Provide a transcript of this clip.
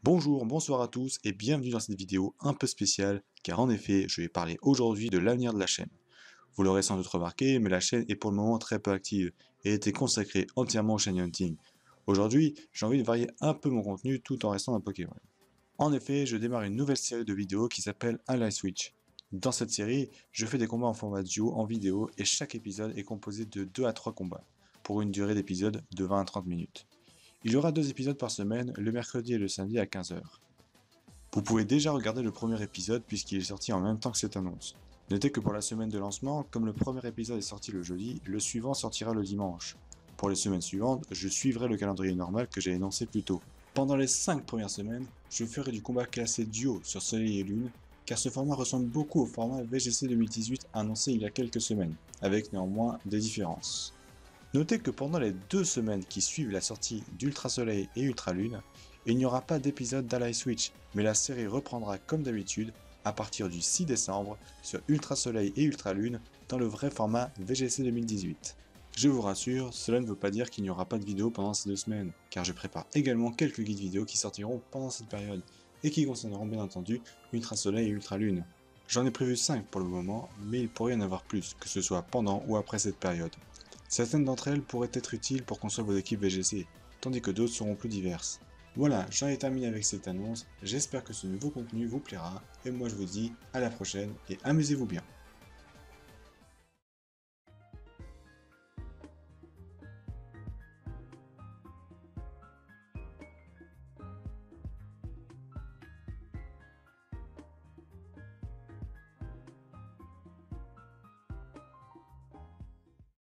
Bonjour, bonsoir à tous et bienvenue dans cette vidéo un peu spéciale car en effet je vais parler aujourd'hui de l'avenir de la chaîne. Vous l'aurez sans doute remarqué mais la chaîne est pour le moment très peu active et était consacrée entièrement au shiny hunting. Aujourd'hui j'ai envie de varier un peu mon contenu tout en restant dans Pokémon. En effet je démarre une nouvelle série de vidéos qui s'appelle Ally Switch. Dans cette série je fais des combats en format duo en vidéo et chaque épisode est composé de 2 à 3 combats pour une durée d'épisode de 20 à 30 minutes. Il y aura 2 épisodes par semaine, le mercredi et le samedi à 15 h. Vous pouvez déjà regarder le premier épisode puisqu'il est sorti en même temps que cette annonce. Notez que pour la semaine de lancement, comme le premier épisode est sorti le jeudi, le suivant sortira le dimanche. Pour les semaines suivantes, je suivrai le calendrier normal que j'ai énoncé plus tôt. Pendant les 5 premières semaines, je ferai du combat classé duo sur Soleil et Lune, car ce format ressemble beaucoup au format VGC 2018 annoncé il y a quelques semaines, avec néanmoins des différences. Notez que pendant les 2 semaines qui suivent la sortie d'Ultra Soleil et Ultra Lune, il n'y aura pas d'épisode d'Ally Switch, mais la série reprendra comme d'habitude à partir du 6 décembre sur Ultra Soleil et Ultra Lune dans le vrai format VGC 2018. Je vous rassure, cela ne veut pas dire qu'il n'y aura pas de vidéo pendant ces 2 semaines, car je prépare également quelques guides vidéo qui sortiront pendant cette période, et qui concerneront bien entendu Ultra Soleil et Ultra Lune. J'en ai prévu 5 pour le moment, mais il pourrait y en avoir plus, que ce soit pendant ou après cette période. Certaines d'entre elles pourraient être utiles pour construire vos équipes VGC, tandis que d'autres seront plus diverses. Voilà, j'en ai terminé avec cette annonce, j'espère que ce nouveau contenu vous plaira, et moi je vous dis à la prochaine et amusez-vous bien.